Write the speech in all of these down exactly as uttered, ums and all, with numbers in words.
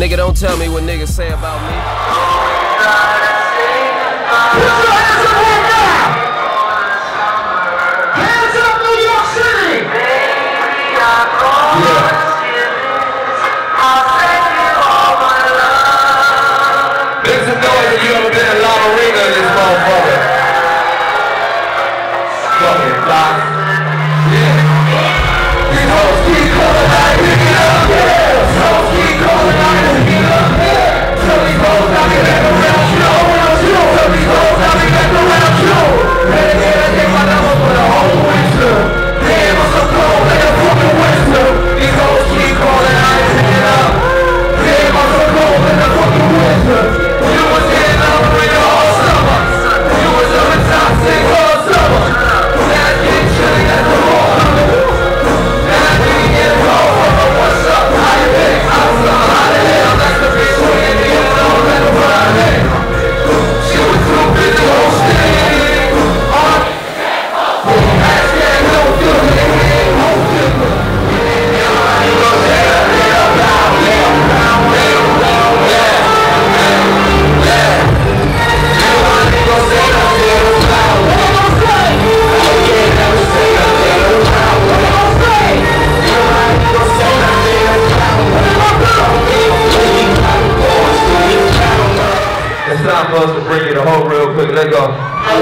Nigga, don't tell me what niggas say about me. Put your hands up right now! Hands up, New York City! Yeah. Make some noise if you ever been in La Marina in this motherfucker. Fucking fly. Yeah. These hoes keep calling out, pick it up, yeah. These hoes keep calling out, pick it up, yeah. Tell these hoes not to get around you, around you. Tell these hoes not to get around you. Hey, yeah, they my number for the whole winter. Damn, I'm so cold like a fucking winter. These hoes keep calling out, pick it up. Damn, I'm so cold like a fucking winter. You was in love with your whole summer. You was on the top six all summer. Now it's getting chilly at the wall. Now I think you get cold. What's up? How you been? I'm so hot in hell. That's the bitch who ain't even know that I'm riding. She was too busy hosting. On hashtag no feeling. No feeling. You gon' take a little round, little round, little round, yeah. It's time for us to bring it home real quick. Let's go.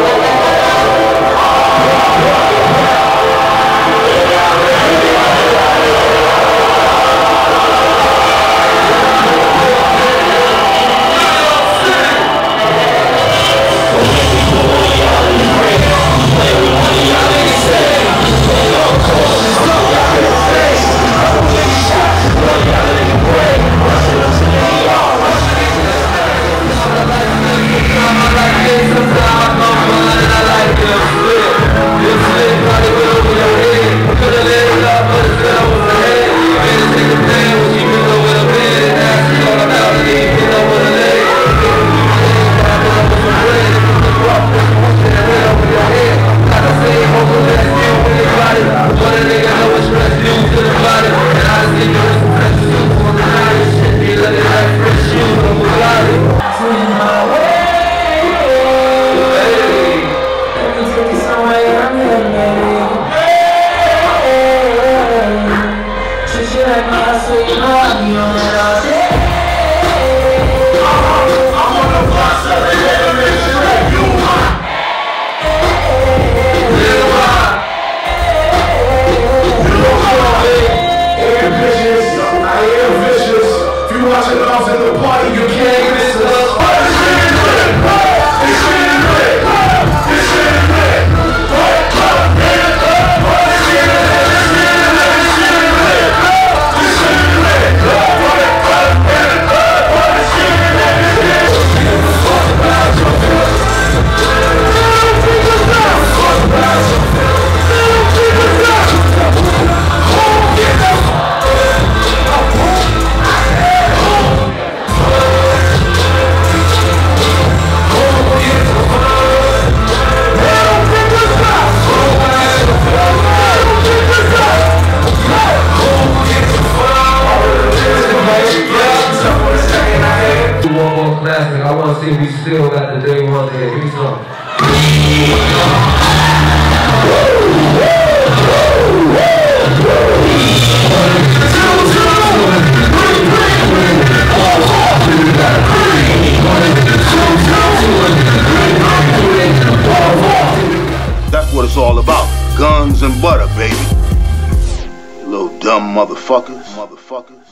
I want to see if we still got the day one there. Give me some. That's what it's all about. Guns and butter, baby. You little dumb motherfuckers. Motherfuckers.